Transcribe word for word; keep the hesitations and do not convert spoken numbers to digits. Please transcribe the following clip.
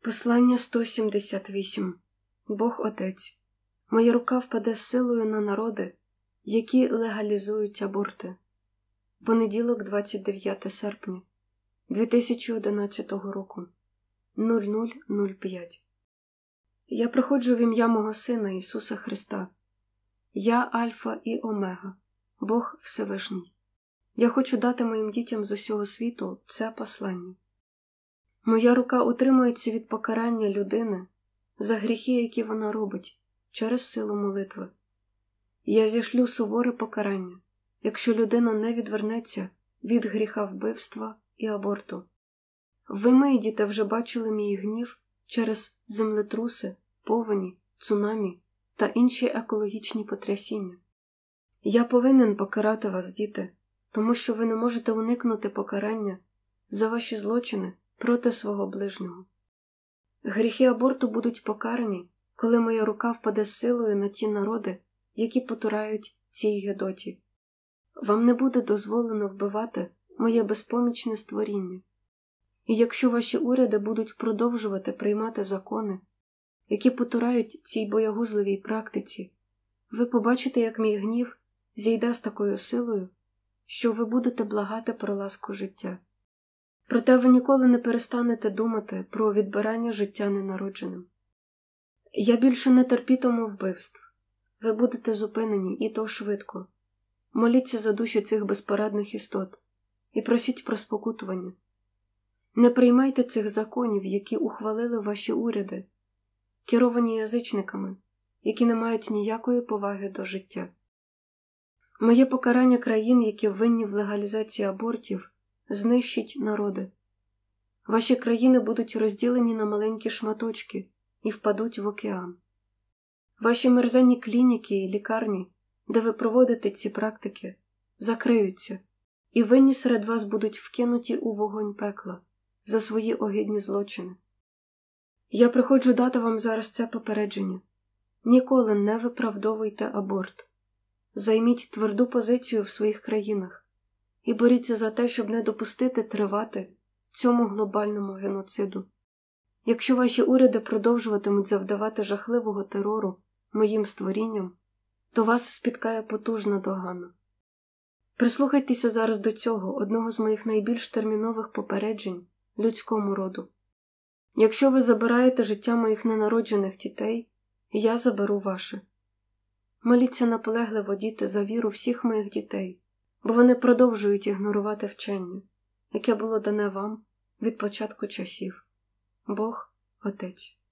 Послання сто сімдесят вісім. Бог Отець. Моя рука впаде з силою на народи, які легалізують аборти. Понеділок, двадцять дев'яте серпня дві тисячі одинадцятого року. нуль нуль нуль п'ять. Я приходжу в ім'я мого Сина Ісуса Христа. Я Альфа і Омега, Бог Всевишній. Я хочу дати моїм дітям з усього світу це послання. Моя рука утримується від покарання людини за гріхи, які вона робить, через силу молитви. Я зішлю суворе покарання, якщо людина не відвернеться від гріха вбивства і аборту. Ви, мої діти, вже бачили мій гнів через землетруси, повені, цунамі та інші екологічні потрясіння. Я повинен покарати вас, діти, тому що ви не можете уникнути покарання за ваші злочини проти свого ближнього. Гріхи аборту будуть покарані, коли моя рука впаде з силою на ті народи, які потурають цій гидоті. Вам не буде дозволено вбивати моє безпомічне створіння. І якщо ваші уряди будуть продовжувати приймати закони, які потурають цій боягузливій практиці, ви побачите, як мій гнів зійде з такою силою, що ви будете благати про ласку життя. Проте ви ніколи не перестанете думати про відбирання життя ненародженим. Я більше не терпітиму вбивств. Ви будете зупинені, і то швидко. Моліться за душі цих безпорадних істот і просіть про спокутування. Не приймайте цих законів, які ухвалили ваші уряди, керовані язичниками, які не мають ніякої поваги до життя. Моє покарання країн, які винні в легалізації абортів, знищить народи. Ваші країни будуть розділені на маленькі шматочки і впадуть в океан. Ваші мерзенні клініки і лікарні, де ви проводите ці практики, закриються, і винні серед вас будуть вкинуті у вогонь пекла за свої огидні злочини. Я приходжу дати вам зараз це попередження. Ніколи не виправдовуйте аборт. Займіть тверду позицію в своїх країнах і боріться за те, щоб не допустити тривати цьому глобальному геноциду. Якщо ваші уряди продовжуватимуть завдавати жахливого терору моїм створінням, то вас спіткає потужна догана. Прислухайтеся зараз до цього, одного з моїх найбільш термінових попереджень людському роду. Якщо ви забираєте життя моїх ненароджених дітей, я заберу ваше. Моліться наполегливо, діти, за віру всіх моїх дітей, бо вони продовжують ігнорувати вчення, яке було дане вам від початку часів. Бог Отець.